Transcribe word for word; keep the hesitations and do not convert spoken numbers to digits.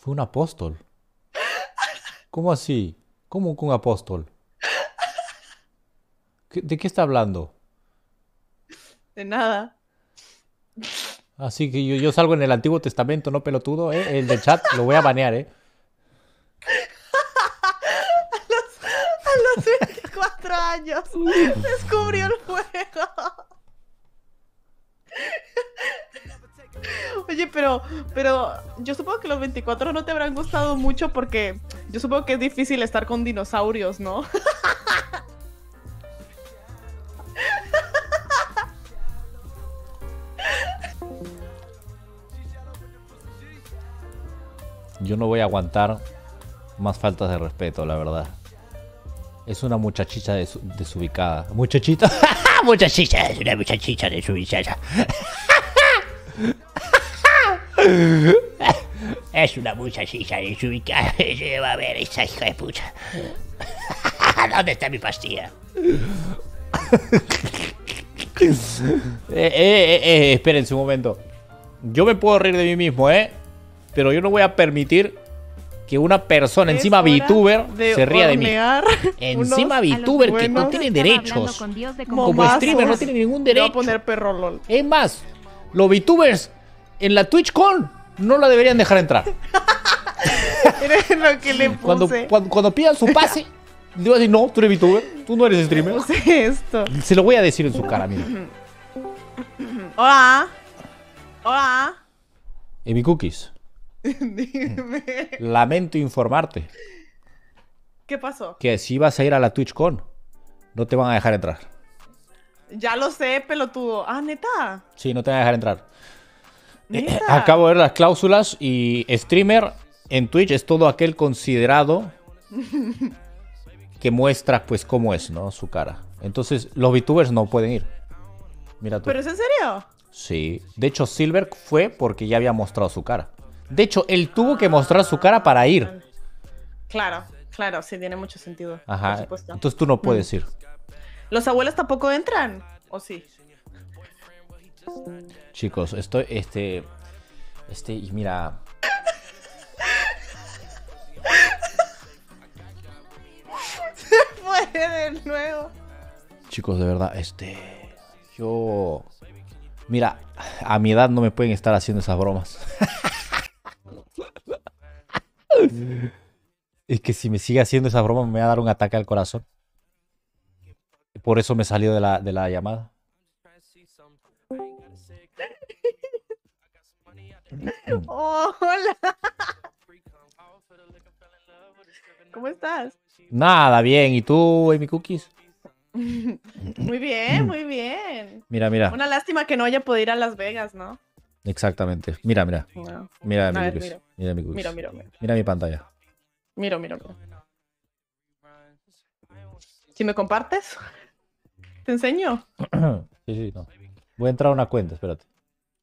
Fue un apóstol. ¿Cómo así? ¿Cómo que un apóstol? ¿Qué- ¿De qué está hablando? De nada. Así que yo, yo salgo en el Antiguo Testamento, no pelotudo, ¿eh? El del chat lo voy a banear, ¿eh? A los veinticuatro años descubrió el fuego. Oye, pero, pero yo supongo que los veinticuatro no te habrán gustado mucho porque yo supongo que es difícil estar con dinosaurios, ¿no? Yo no voy a aguantar más faltas de respeto, la verdad. Es una muchachita des- desubicada. ¿Muchachita? Muchachita, es una muchachita desubicada. Es una muchachita desubicada. Va a ver esa hija de puta. ¿Dónde está mi pastilla? eh, eh, eh, eh, espérense un momento. Yo me puedo reír de mí mismo, ¿eh? Pero yo no voy a permitir que una persona, Es encima hora VTuber, de se ría de mí. hornear Encima unos VTuber que no buenos tiene Estaba hablando derechos. con Dios de Como momazos. streamer no tiene ningún Le voy a derecho. poner perro LOL. Es más, los VTubers en la TwitchCon no la deberían dejar entrar. Era lo que le puse. Cuando, cuando, cuando pidan su pase, le voy a decir, no, tú eres VTuber, tú no eres streamer. Puse esto. Se lo voy a decir en su cara, mira. Hola. Hola. Emi Cookies, Dime. lamento informarte ¿Qué pasó? que si vas a ir a la TwitchCon, no te van a dejar entrar. Ya lo sé, pelotudo. Ah, neta. Sí, no te van a dejar entrar. Eh, Neta. acabo de ver las cláusulas y streamer en Twitch es todo aquel considerado que muestra pues cómo es, ¿no? Su cara. Entonces los VTubers no pueden ir. Mira tú. ¿Pero es en serio? Sí. De hecho, Silver fue porque ya había mostrado su cara. De hecho, él tuvo que mostrar su cara para ir. Claro, claro, sí, tiene mucho sentido. Por Ajá. supuesto. Entonces tú no puedes ir. ¿Los abuelos tampoco entran? ¿O sí? Chicos, estoy, este, este, y mira. Fue de nuevo. Chicos, de verdad, este, yo, mira, a mi edad no me pueden estar haciendo esas bromas. Es que si me sigue haciendo esas bromas me va a dar un ataque al corazón. Por eso me salió de la, de la llamada. Oh, hola. ¿Cómo estás? Nada, bien. ¿Y tú, Amy Cookies? Muy bien, muy bien. Mira, mira. Una lástima que no haya podido ir a Las Vegas, ¿no? Exactamente. Mira, mira. No. Mira, A Amy ver, Cookies. mira. Mira, Amy Cookies. Mira, mira, mira. Mira mi pantalla. Mira, mira, mira. Si me compartes, te enseño. Sí, sí, no. Voy a entrar a una cuenta, espérate.